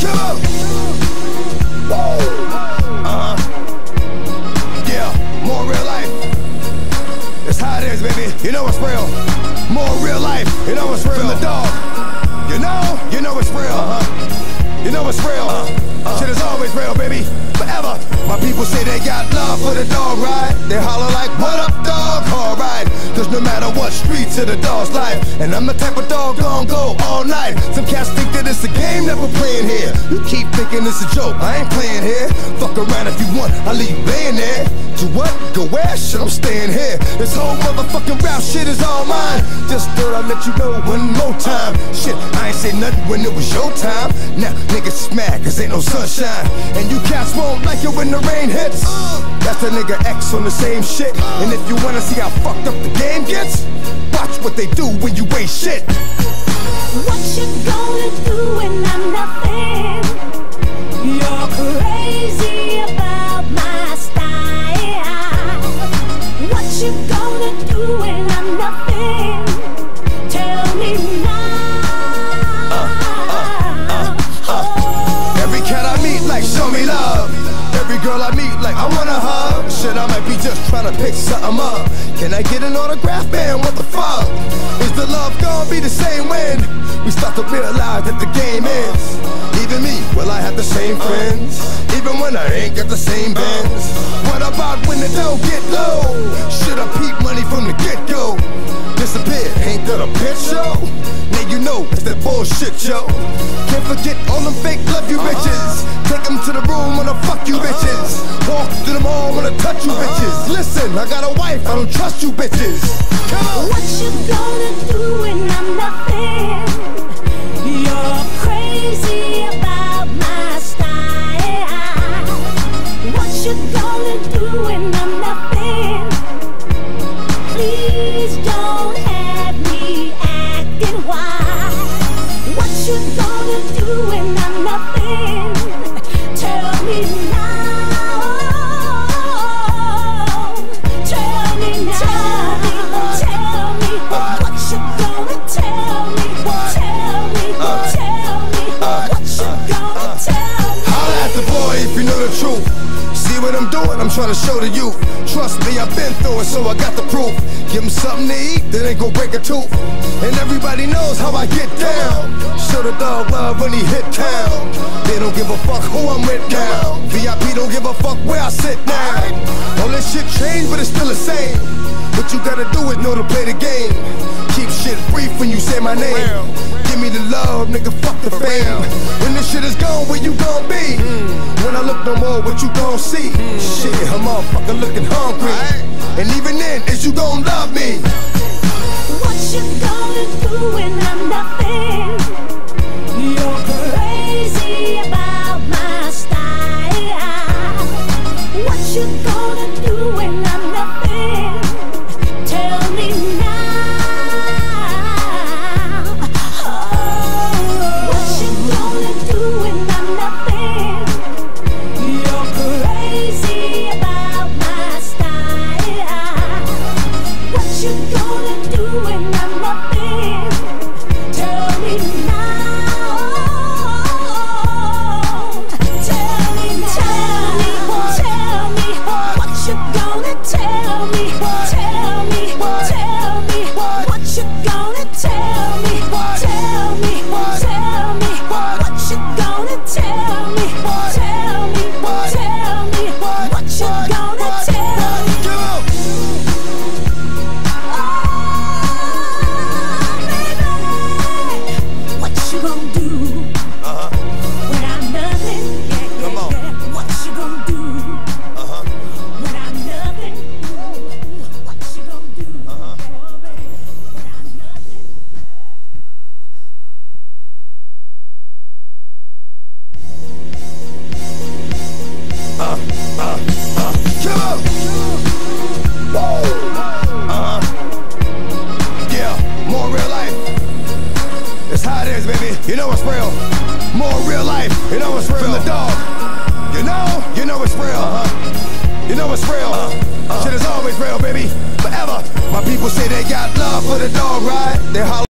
Come on. Yeah, more real life. That's how it is, baby. You know it's real. More real life. You know it's real. From the dog. You know it's real. You know it's real. Shit is always real, baby. Forever. My people say they got love for the dog, right? They holler like, what up, dog? Alright. Cause no matter what street to the dog's life. And I'm the type of dog gon' go all night. Some cats think that it's a game that we're playing here. You keep thinking it's a joke, I ain't playing here. Fuck around if you want, I'll leave you laying there. To what? Go where? Shit, I'm staying here. This whole motherfucking rap shit is all mine. Just thought I'd let you know one more time. Shit, I ain't say nothing when it was your time. Now niggas is mad cause ain't no sunshine. And you cats won't like it when the rain hits. That's the nigga X on the same shit. And if you wanna see how fucked up the game gets, watch what they do when you ain't shit. What you gonna do when I'm nothing? You're crazy about my style. What you gonna do when I'm nothing? Tell me now. Every cat I meet like show me love. Every girl I meet like I wanna hug. Shit, I might be just trying to pick something up. Can I get an autograph, man? What the fuck? Is the love gonna be the same when we start to realize that the game ends? Even me, will I have the same friends? Even when I ain't got the same bands? What about when the dough get low? Should I peep money from the get-go? Disappear, ain't that a bitch show? Now you know it's that bullshit, yo. Can't forget all them fake love you bitches. Take them to the room, wanna fuck you bitches. Walk to the mall, wanna touch you bitches. Listen, I got a wife, I don't trust you bitches. Come on. What you gonna do when I'm nothing? You're crazy about my style. What you gonna do when I'm nothing? Please don't have me acting wild. What you gonna do when I'm nothing? Tell me now. Tell me now. Tell me what you gonna tell me. Tell me what you gonna tell me. Holla at the boy if you know the truth. See what I'm doing? I'm trying to show the youth. Trust me, I've been through it, so I got the proof. Give them something to eat, that ain't gon' break a tooth. And everybody knows how I get down. Show the dog love when he hit town. They don't give a fuck who I'm with now. VIP don't give a fuck where I sit now. All this shit changed, but it's still the same. What you gotta do is know to play the game. Keep shit brief when you say my name. Give me the love, nigga, fuck the fame. When this shit is gone, where you gon' be? When I look no more, what you gon' see? Shit, I'm motherfucker looking hungry. And even then, is you gon' love me? What you gonna do when I'm nothing? You're crazy about my style. What you gonna do when I'm nothing? Tell me now. What you gonna do when I'm nothing? You're crazy about my style. What you gonna do when I'm nothing? Tell me now. Tell me now. Tell me what you gonna tell me. Tell me what you gonna tell me. Tell me what you gonna tell me. Tell me what you gonna tell me. What you gonna do when I'm nothing? Come on. What you gonna do when I'm nothing? What you gonna do when I'm nothing? Come on. Yeah, more real life. That's how it is, baby. You know it's real. More real life. You know it's real. From the dog. You know it's real. You know it's real. Shit is always real, baby. Forever. My people say they got love for the dog, right? They holler.